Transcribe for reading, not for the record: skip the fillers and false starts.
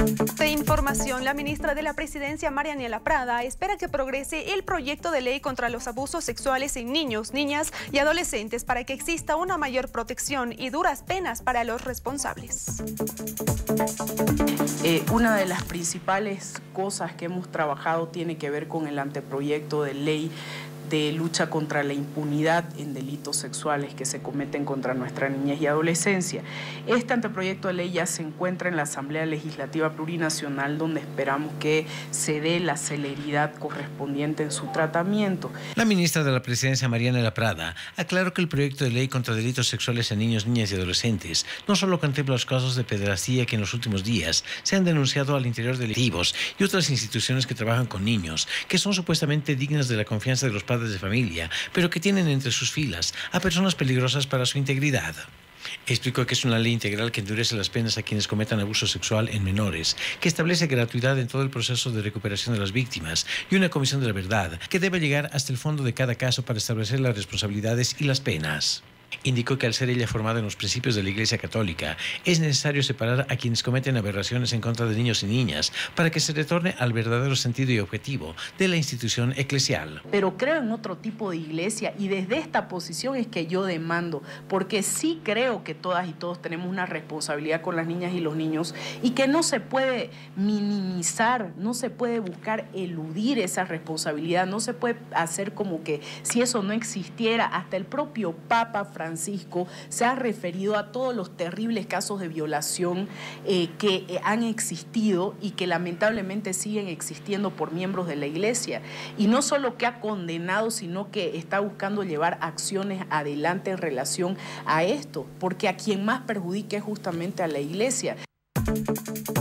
De información, la ministra de la Presidencia, Marianela Prada, espera que progrese el proyecto de ley contra los abusos sexuales en niños, niñas y adolescentes para que exista una mayor protección y duras penas para los responsables. Una de las principales cosas que hemos trabajado tiene que ver con el anteproyecto de ley de lucha contra la impunidad en delitos sexuales que se cometen contra nuestra niñez y adolescencia. Este anteproyecto de ley ya se encuentra en la Asamblea Legislativa Plurinacional, donde esperamos que se dé la celeridad correspondiente en su tratamiento. La ministra de la Presidencia, Marianela Prada, aclaró que el proyecto de ley contra delitos sexuales en niños, niñas y adolescentes no solo contempla los casos de pederastía que en los últimos días se han denunciado al interior de delictivos y otras instituciones que trabajan con niños, que son supuestamente dignas de la confianza de los padres de familia, pero que tienen entre sus filas a personas peligrosas para su integridad. Explicó que es una ley integral que endurece las penas a quienes cometan abuso sexual en menores, que establece gratuidad en todo el proceso de recuperación de las víctimas y una comisión de la verdad que debe llegar hasta el fondo de cada caso para establecer las responsabilidades y las penas. Indicó que al ser ella formada en los principios de la Iglesia Católica, es necesario separar a quienes cometen aberraciones en contra de niños y niñas para que se retorne al verdadero sentido y objetivo de la institución eclesial. Pero creo en otro tipo de iglesia y desde esta posición es que yo demando, porque sí creo que todas y todos tenemos una responsabilidad con las niñas y los niños y que no se puede minimizar, no se puede buscar eludir esa responsabilidad, no se puede hacer como que si eso no existiera. Hasta el propio Papa Francisco se ha referido a todos los terribles casos de violación que han existido y que lamentablemente siguen existiendo por miembros de la Iglesia. Y no solo que ha condenado, sino que está buscando llevar acciones adelante en relación a esto, porque a quien más perjudica es justamente a la Iglesia.